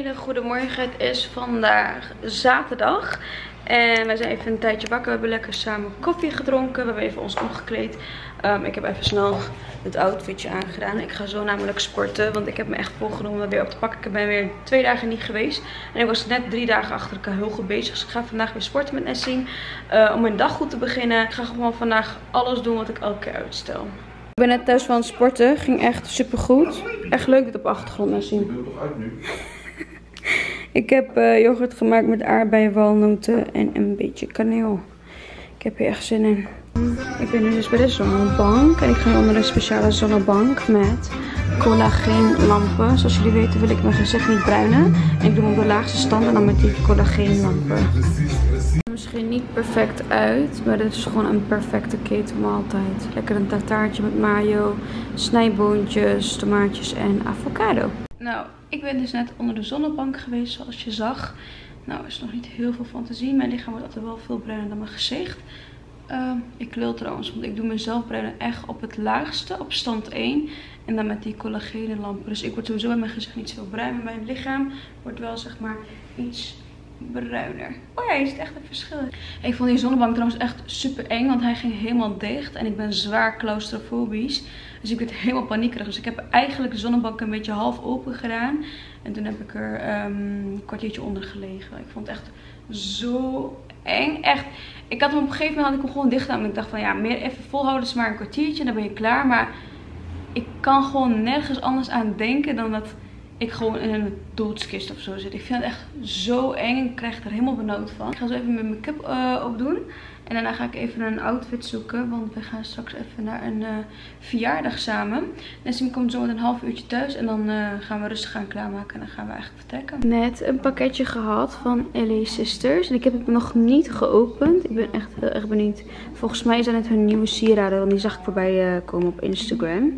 hele goede morgen. Het is vandaag zaterdag. En wij zijn even een tijdje wakker. We hebben lekker samen koffie gedronken. We hebben even ons omgekleed. Ik heb even snel het outfitje aangedaan. Ik ga zo namelijk sporten. Want ik heb me echt voorgenomen dat weer op te pakken. Ik ben weer 2 dagen niet geweest. En ik was net 3 dagen achter elkaar heel goed bezig. Dus ik ga vandaag weer sporten met Nessim. Om mijn dag goed te beginnen. Ik ga gewoon vandaag alles doen wat ik elke keer uitstel. Ik ben net thuis van het sporten. Ging echt super goed. Echt leuk dit op achtergrond, Nessim. Ik doe het toch uit nu? Ik heb yoghurt gemaakt met aardbeien, walnoten en een beetje kaneel. Ik heb hier echt zin in. Ik ben nu dus bij de zonnebank. En ik ga onder een speciale zonnebank met collageenlampen. Zoals jullie weten wil ik mijn gezicht niet bruinen. En ik doe hem op de laagste stand en dan met die collageenlampen. Misschien niet perfect uit, maar dit is gewoon een perfecte ketelmaaltijd. Lekker een tartaartje met mayo, snijboontjes, tomaatjes en avocado. Nou, ik ben dus net onder de zonnebank geweest zoals je zag. Nou, er is nog niet heel veel van te zien. Mijn lichaam wordt altijd wel veel bruiner dan mijn gezicht. Ik lul trouwens, want ik doe mezelf bruinen echt op het laagste, op stand 1. En dan met die collageenlampen. Dus ik word sowieso bij mijn gezicht niet zo bruin. Maar mijn lichaam wordt wel zeg maar iets bruiner. Oh ja, je ziet echt een verschil. Ik vond die zonnebank trouwens echt super eng, want hij ging helemaal dicht. En ik ben zwaar claustrofobisch. Dus ik werd helemaal paniekerig. Dus ik heb eigenlijk de zonnebank een beetje half open gedaan. En toen heb ik er een kwartiertje onder gelegen. Ik vond het echt zo eng. Echt. Ik had hem op een gegeven moment had ik hem gewoon dicht gedaan. En ik dacht van ja, meer even volhouden is maar een kwartiertje. Dan ben je klaar. Maar ik kan gewoon nergens anders aan denken dan dat ik gewoon in een doodskist of zo zit. Ik vind het echt zo eng. Ik krijg er helemaal benauwd van. Ik ga zo even mijn make-up opdoen. En daarna ga ik even een outfit zoeken. Want we gaan straks even naar een verjaardag samen. Nessim komt zo met een half uurtje thuis. En dan gaan we rustig gaan klaarmaken. En dan gaan we eigenlijk vertrekken. Net een pakketje gehad van LA Sisters. En ik heb het nog niet geopend. Ik ben echt heel erg benieuwd. Volgens mij zijn het hun nieuwe sieraden. Want die zag ik voorbij komen op Instagram.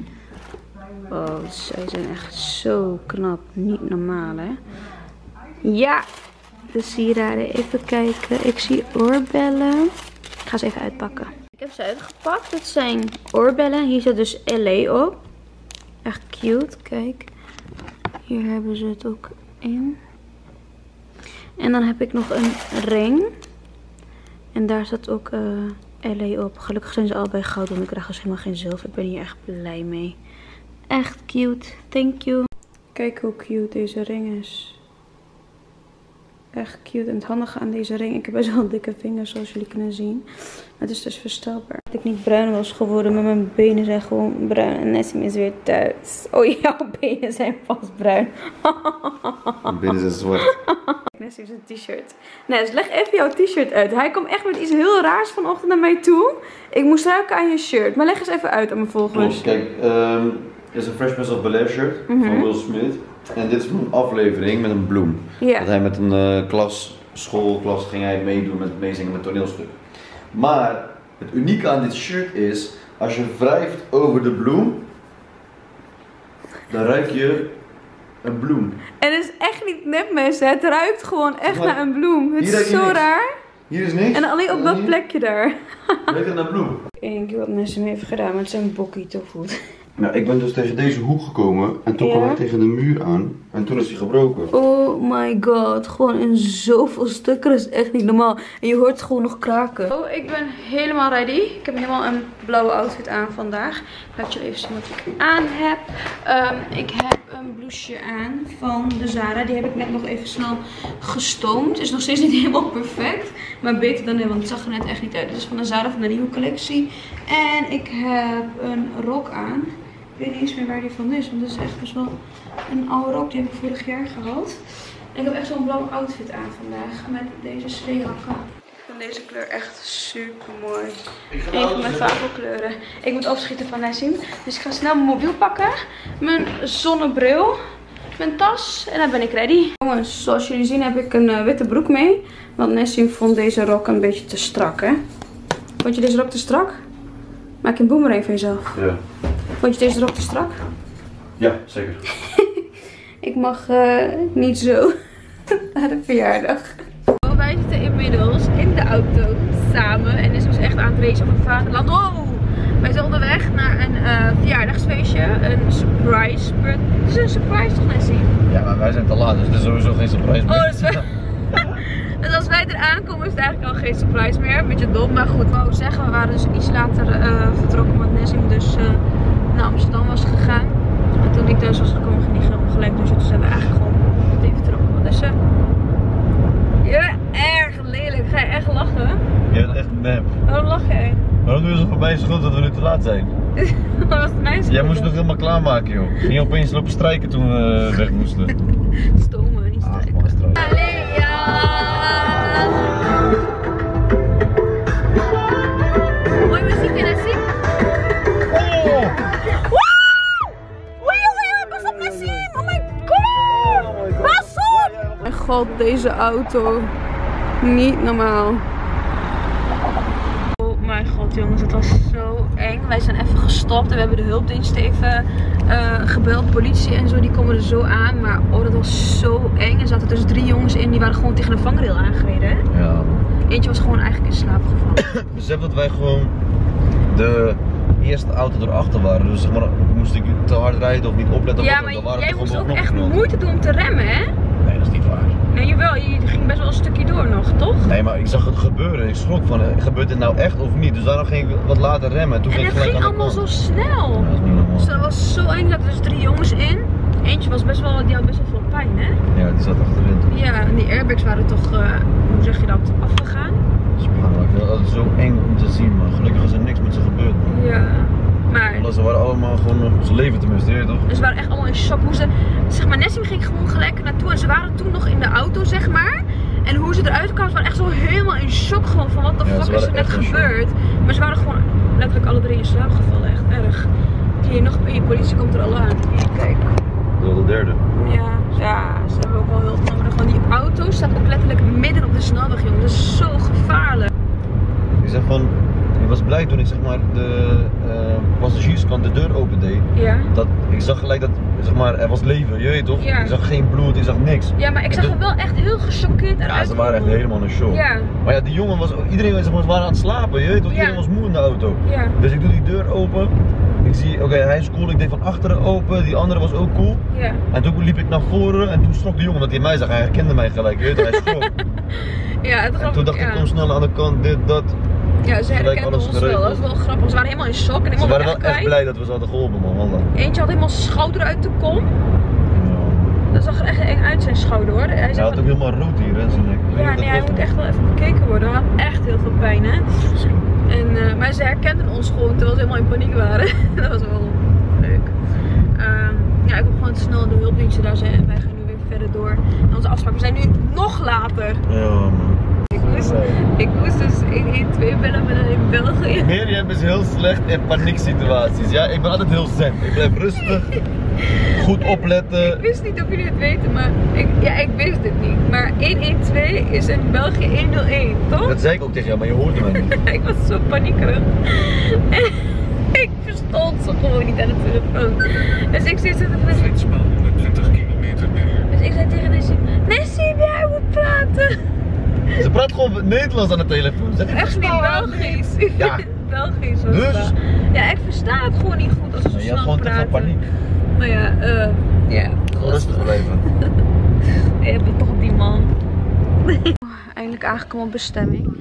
Oh, zij zijn echt zo knap. Niet normaal, hè? Ja! De sieraden. Even kijken. Ik zie oorbellen. Ik ga ze even uitpakken. Ik heb ze uitgepakt. Het zijn oorbellen. Hier zit dus LA op. Echt cute. Kijk. Hier hebben ze het ook in. En dan heb ik nog een ring. En daar staat ook LA op. Gelukkig zijn ze allebei goud. Want ik krijg dus helemaal geen zilver. Ik ben hier echt blij mee. Echt cute. Thank you. Kijk hoe cute deze ring is. Echt cute. En het handige aan deze ring. Ik heb best wel dikke vingers zoals jullie kunnen zien. Het is dus verstelbaar. Dat ik niet bruin was geworden. Maar mijn benen zijn gewoon bruin. En Nessim is weer thuis. Oh, jouw benen zijn vast bruin. Mijn benen zijn zwart. Nessim zijn t-shirt. Nes, leg even jouw t-shirt uit. Hij kwam echt met iets heel raars vanochtend naar mij toe. Ik moest ruiken aan je shirt. Maar leg eens even uit aan mijn volgers. Kijk, dit is een Fresh Prince of Bel-Air shirt van Will Smith. En dit is een aflevering met een bloem. Ja. Dat hij met een schoolklas ging hij meedoen met meezingen met toneelstuk. Maar het unieke aan dit shirt is, als je wrijft over de bloem, dan ruik je een bloem. En het is echt niet nep, mensen. Het ruikt gewoon echt naar een bloem. Het is zo raar. Hier is niks. En alleen op dat plekje daar. Ruikt het naar bloem. Eén keer wat Nessim heeft gedaan met zijn bokkie toevoet. Nou, ik ben dus tegen deze hoek gekomen en toen kwam hij tegen de muur aan en toen is hij gebroken. Oh my god, gewoon in zoveel stukken, dat is echt niet normaal. En je hoort het gewoon nog kraken. Oh, ik ben helemaal ready. Ik heb helemaal een blauwe outfit aan vandaag. Ik laat jullie even zien wat ik aan heb. Ik heb een blouseje aan van de Zara. Die heb ik net nog even snel gestoomd. Is nog steeds niet helemaal perfect, maar beter dan net, want het zag er net echt niet uit. Dit is van de Zara van de nieuwe collectie. En ik heb een rok aan. Ik weet niet eens meer waar die van is, want het is echt best wel een oude rok. Die heb ik vorig jaar gehad. En ik heb echt zo'n blauwe outfit aan vandaag met deze sleehakken. Ik vind deze kleur echt super mooi. Een van mijn favo-kleuren. Ik moet afschieten van Nessim. Dus ik ga snel mijn mobiel pakken. Mijn zonnebril. Mijn tas. En dan ben ik ready. Jongens, zoals jullie zien heb ik een witte broek mee. Want Nessim vond deze rok een beetje te strak, hè? Vond je deze rok te strak? Maak je een boomerang van jezelf. Ja. Vond je deze rok te strak? Ja, zeker. Ik mag niet zo naar de verjaardag. Wij zitten inmiddels in de auto samen. En is ons echt aan het racen op het vaderland. Oh! Wij zijn onderweg naar een verjaardagsfeestje. Een surprise. Het is een surprise toch, Nessie? Ja, maar wij zijn te laat, dus het is sowieso geen surprise meer. Oh, dat is wel... Dus als wij eraan komen is het eigenlijk al geen surprise meer. Een beetje dom, maar goed. Ik wou zeggen, we waren dus iets later vertrokken omdat Nessim dus naar Amsterdam was gegaan. En toen ik thuis was gekomen ging die gelijk dus. Toen zijn we eigenlijk gewoon meteen vertrokken. Wat is ze? Ja, erg lelijk. Ga je echt lachen? Je bent echt nep. Waarom lach jij? Waarom doe je zo voorbij schuld dat we nu te laat zijn? Wat was het mijn schuld? Jij moest nog helemaal klaarmaken, joh. Ging je opeens lopen strijken toen we weg moesten? Stomen, niet strijken. Mooie muziek, Nessie. Oh! Pas op, Nessie! Oh my god! Pas op! Mijn god, deze auto. Niet normaal. Oh mijn god, jongens, het was zo eng. Wij zijn even gestopt en we hebben de hulpdienst even gebeld. Politie en zo, die komen er zo aan. Maar oh, dat was zo eng. Er zaten dus 3 jongens in, die waren gewoon tegen een vangrail aangereden. Hè? Ja. Eentje was gewoon eigenlijk in slaap gevallen. Besef dat wij gewoon de eerste auto erachter waren. Dus zeg maar, moest ik te hard rijden of niet opletten. Ja, maar jij moest ook echt moeite doen om te remmen, hè? Nee, dat is niet waar. Nee, jawel, je ging best wel een stukje door nog, toch? Nee, maar ik zag het gebeuren. Ik schrok van, gebeurt dit nou echt of niet? Dus daarom ging ik wat later remmen. En toen ging ik gelijk aan de kant. Het ging allemaal zo snel. Ja, dat is niet normaal. Dus dat was zo eng. Er zaten dus 3 jongens in. Eentje was best wel, die had best wel veel pijn, hè? Ja, die zat achterin toch? Ja, en die airbags waren toch, hoe zeg je dat, afgegaan? Dat is zo eng om te zien, man. Gelukkig is er niks met ze gebeurd, man. Ja, maar... Ze waren allemaal gewoon ze leven tenminste, weet je toch? Ze waren echt allemaal in shock. Hoe ze, zeg maar, Nessim ging gewoon gelijk naartoe en ze waren toen nog in de auto, zeg maar. En hoe ze eruit kwamen, ze waren echt zo helemaal in shock gewoon van wat de fuck is er net gebeurd. Maar ze waren gewoon letterlijk alle 3 in slaap gevallen, echt erg. Hier nog, je politie komt er al aan. Kijk. Dat de derde. Ja, ze hebben ook wel hulp nodig. Want die auto staat ook letterlijk midden op de snelweg, jongen. Dat is zo gevaarlijk. Ik zeg van, ik was blij toen ik zeg maar de passagierskant de deur opendeed. Ja. Dat ik zag gelijk dat zeg maar er was leven, je weet toch? Ja. Ik zag geen bloed, ik zag niks. Ja, maar ik zag hem wel echt heel gechoqueerd eruit. Ja, ze waren echt helemaal in shock. Ja. Maar ja, die jongen was, iedereen zeg maar, waren aan het slapen, je weet toch? Iedereen was moe in de auto. Ja. Dus ik doe die deur open. Ik zie, oké, hij is cool. Ik deed van achteren open, die andere was ook cool. Ja. En toen liep ik naar voren en toen schrok de jongen dat hij mij zag. Hij herkende mij gelijk, je weet toch? Hij schrok. Ja, het En toen dacht ik, kom snel aan de kant, dit, dat. Ja, ze herkenden ons wel, dat is wel grappig. Ze waren helemaal in shock. En ze waren wel echt blij dat we ze hadden geholpen, man. Wallah. Eentje had helemaal schouder uit de kom. Ja. Dat zag er echt eng uit zijn schouder, hoor. Hij had ook helemaal rood hier, hè, zijn nek. Ja, nee, hij moet echt wel even bekeken worden. Hij had echt heel veel pijn, hè. En, maar ze herkenden ons gewoon terwijl ze helemaal in paniek waren. Dat was wel leuk. Ja, ik hoop gewoon te snel de hulpdiensten daar zijn en wij gaan nu weer verder door naar onze afspraak. We zijn nu nog later. Ja, man. Ik moest dus 112 bellen met in België. Mirjam is heel slecht in panieksituaties. Ja, ik ben altijd heel zen. Ik blijf rustig, goed opletten. Ik wist niet of jullie het weten, maar ik wist het niet. Maar 112 is in België 101, toch? Dat zei ik ook tegen jou, maar je hoorde mij niet. Ik was zo paniekerig. En ik verstond ze gewoon niet aan de telefoon. Dus ik zit zo te Flitspaal 120 km/h. Dus ik zei tegen Nessim, Nessim, jij moet praten. Ze praat gewoon Nederlands aan de telefoon. Zeg, Echt niet Belgisch. Ja. Belgisch was Dus? dat. Ja, ik versta het gewoon niet goed als ze zo je had snel gewoon te praten. veel paniek. Maar ja, ja. Rustig blijven. Je bent toch op die man. Eindelijk aangekomen op bestemming.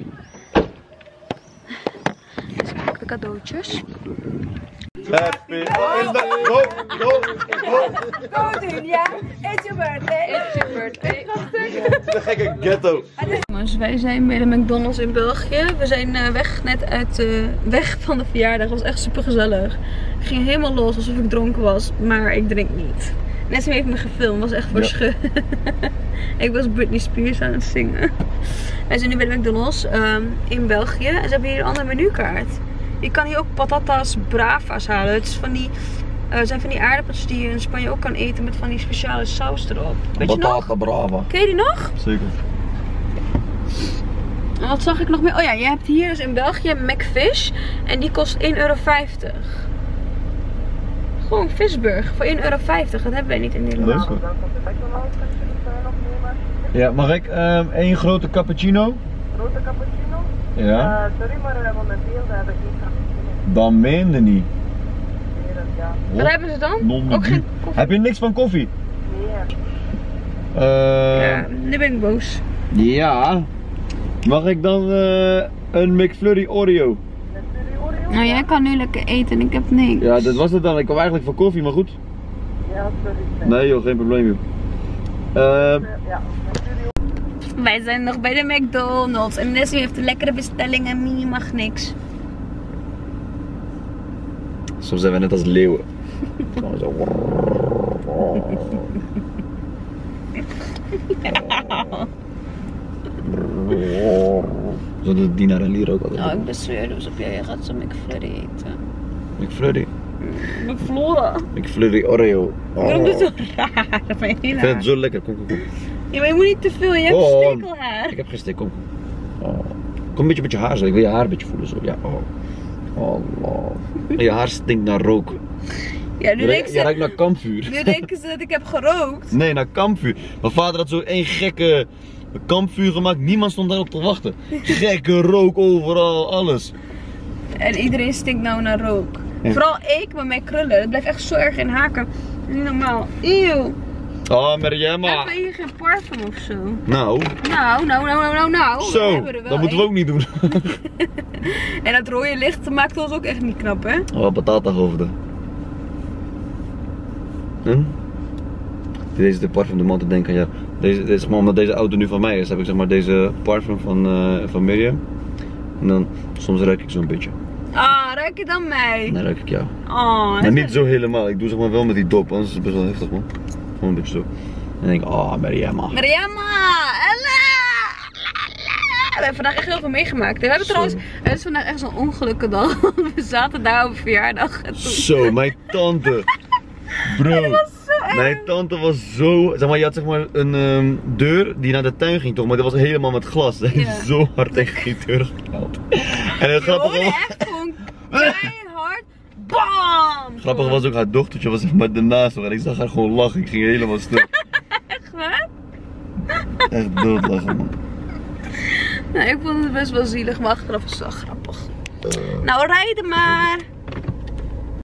Dus kijk de cadeautjes. Happy. Go, go, go. Go doen, ja. It's your birthday. It's your birthday. De gekke ghetto. Jongens, wij zijn bij de McDonald's in België. We zijn net uit weg van de verjaardag. Het was echt super gezellig. Ik ging helemaal los alsof ik dronken was, maar ik drink niet. Nessim heeft me gefilmd, was echt voor schut. Ik was Britney Spears aan het zingen. Wij zijn nu bij de McDonald's in België en ze hebben hier een andere menukaart. Je kan hier ook patatas brava's halen. Het is van die, zijn van die aardappels die je in Spanje ook kan eten met van die speciale saus erop. Weet je nog? Patata brava. Ken je die nog? Zeker. En wat zag ik nog meer? Oh ja, je hebt hier dus in België McFish en die kost €1,50. Gewoon visburger voor €1,50. Dat hebben wij niet in Nederland. Leuk. Ja, mag ik één grote cappuccino? Grote cappuccino? Ja. Sorry, maar momenteel hebben we geen cappuccino. Dan meende niet. Wat hebben ze dan? Ook geen koffie? Heb je niks van koffie? Ja, nu ben ik boos. Ja. Mag ik dan een McFlurry Oreo? Nou, jij kan nu lekker eten en ik heb niks. Ja, dat was het dan. Ik kwam eigenlijk voor koffie, maar goed. Ja, sorry. Nee joh, geen probleem joh. Wij zijn nog bij de McDonald's en Nessie heeft een lekkere bestelling en Mini mag niks. Soms zijn we net als leeuwen. Gewoon zo. Zo doet Dina en Lier ook altijd. Nou, ik bezweer dus op jou. Jij gaat zo McFlurry eten. McFlurry. McFlora. McFlurry Oreo. Waarom doe je zo raar? Dat ben je heel Ik vind het raar. zo lekker. Kom. Ja, maar je moet niet te veel. Je hebt stekelhaar. Ik heb geen steek. Kom. Kom een beetje met je haar zo. Ik wil je haar een beetje voelen zo. Ja. Je haar stinkt naar rook. Ja, nu denken Je ruikt ze, naar kampvuur. nu denken ze dat ik heb gerookt. Nee, naar kampvuur. Mijn vader had zo één gekke kampvuur gemaakt. Niemand stond daarop te wachten. Gekke rook overal, alles. En iedereen stinkt nou naar rook. Ja. Vooral ik met mijn krullen. Het blijft echt zo erg in haken. Dat is niet normaal. Eeuw. Oh, Mariama. Hebben we hier geen parfum of zo? Nou. Nou. We Zo, hebben er wel dat moeten we ook niet doen. En dat rode licht maakt ons ook echt niet knap, hè? Oh, patathoofden. Deze is de parfum de man te denken, ja. Deze is maar omdat deze auto nu van mij is, heb ik zeg maar deze parfum van Miriam. En dan soms ruik ik zo'n beetje. Ah, ruik je dan mij? Dan ruik ik jou. Oh, Maar niet zo helemaal. Ik doe zeg maar wel met die dop, anders is het best wel heftig man. Gewoon een beetje zo. En dan denk ik, oh Mariama. Mariama! Ella! We hebben vandaag echt heel veel meegemaakt. We hebben trouwens, het is vandaag echt zo'n ongelukkige dag. We zaten daar op een verjaardag. En toen... Zo, mijn tante. Bro. Dat was zo erg. Mijn tante was zo, zeg maar, je had zeg maar een deur die naar de tuin ging toch, maar dat was helemaal met glas. Ze heeft zo hard tegen die deur geknald. En het grappige was, echt gewoon keihard. Bam! grappig was ook haar dochtertje was zeg maar ernaast en ik zag haar gewoon lachen. Ik ging helemaal stuk. Echt waar? Echt doodlachen man. Nou, ik vond het best wel zielig, maar achteraf is het wel grappig. Nou, rijden maar!